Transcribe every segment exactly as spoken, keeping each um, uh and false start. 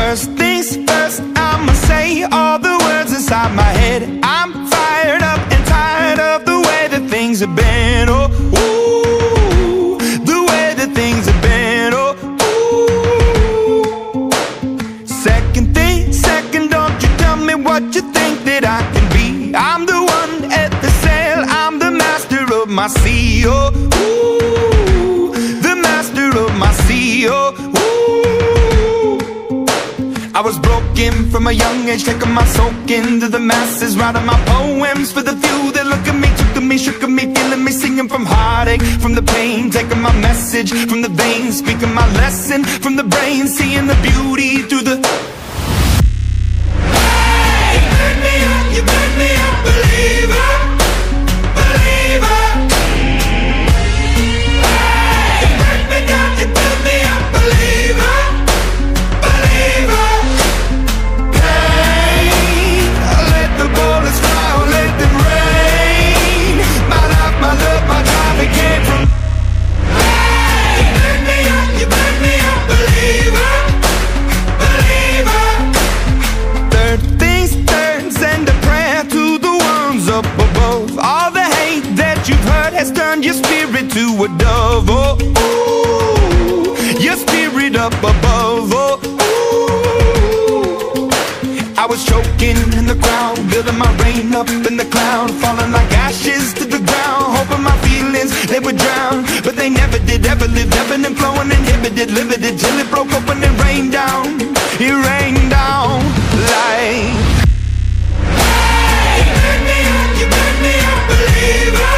First things first, I'ma say all the words inside my head. I'm fired up and tired of the way that things have been. Oh, ooh, the way that things have been. Oh, ooh. Second thing, second, don't you tell me what you think that I can be. I'm the one at the sail, I'm the master of my sea. Oh, ooh, the master of my sea. Oh, I was broken from a young age, taking my soak into the masses, writing my poems for the few that look at me, took at me, shook at me, feeling me, singing from heartache, from the pain, taking my message from the veins, speaking my lesson from the brain, seeing the beauty through the... Hey, you burn me up, you burn me up, believer, believer. Hey, you burn me down, you build me up, believer, believer. Your spirit to a dove, oh, ooh, your spirit up above, oh, ooh. I was choking in the crowd, building my rain up in the cloud, falling like ashes to the ground, hoping my feelings, they would drown, but they never did, ever lived, ebbing and flowing, inhibited, limited, till it broke open and rained down, it rained down like... Hey, you burn me up, you burn me up, believer.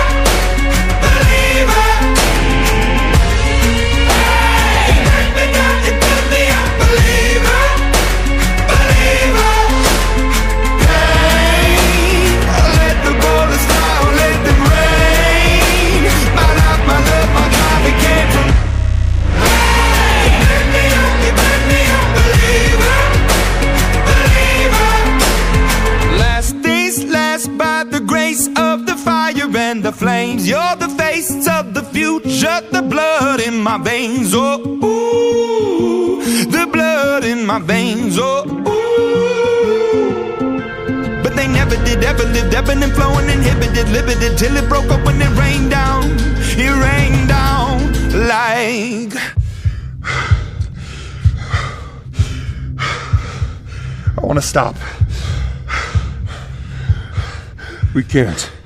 And the flames, you're the face of the future, the blood in my veins, oh, ooh, the blood in my veins, oh, ooh. But they never did, ever lived, ebbing and flowing, inhibited, limited, till it broke up when it rained down, it rained down like... I want to stop. We can't.